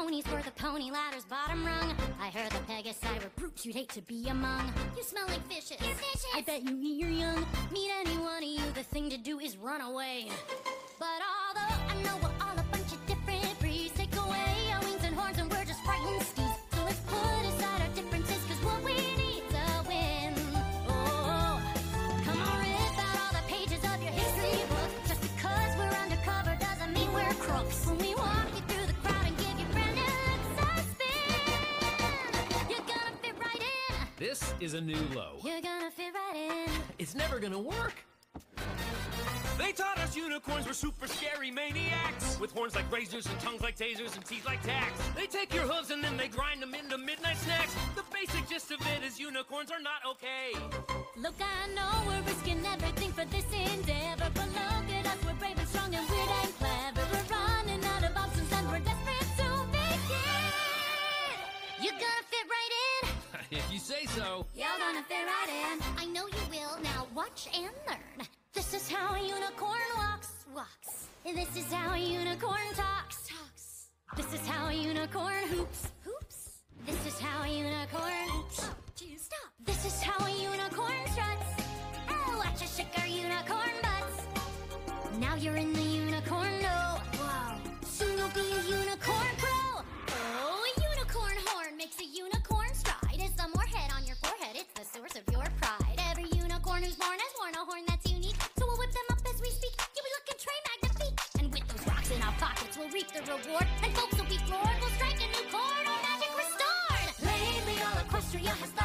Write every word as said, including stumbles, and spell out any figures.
ponies were the pony ladder's bottom rung. I heard the Pegasi were brutes you'd hate to be among. You smell like fishes. You're vicious. I bet you eat your young. Meet any one of you, the thing to do is run away. But although I know we're all a bunch of different breeds, take away our wings and horns and we're just frightened skis. So let's put aside our differences, cause what we need's a win. Oh, come on, rip out all the pages of your history book. Just because we're undercover doesn't mean we're crooks. When we walk you through the crowd and give you brand new looks a spin, you're gonna fit right in. This is a new low. You're gonna fit right in. It's never gonna work. They taught us unicorns were super scary maniacs, with horns like razors and tongues like tasers and teeth like tacks. They take your hooves and then they grind them into midnight snacks. The basic gist of it is unicorns are not okay. Look, I know we're risking everything for this endeavor, but look at us, we're brave and strong and weird and clever. We're running out of options and we're desperate to begin. You're gonna fit right in. If you say so. You're gonna fit right in. I know you will. Now watch and learn. This is how a unicorn walks, walks. This is how a unicorn talks, talks. This is how a unicorn hoops, hoops. This is how a unicorn hoops. Oh, geez, stop. This is how a unicorn struts. Oh, watch us shake our unicorn butts. Now you're in the unicorn know. Wow. Soon you'll be a unicorn pro. Oh, a unicorn horn makes a unicorn stride. It's the more head on your forehead, it's the source of your pride. Every unicorn who's born has worn a horn that's unique. So we'll whip them up as we speak. You'll be looking Trey magnifique. And with those rocks in our pockets, we'll reap the reward. And folks will be floored. We'll strike a new chord. Our magic restored. Lately, all Equestria has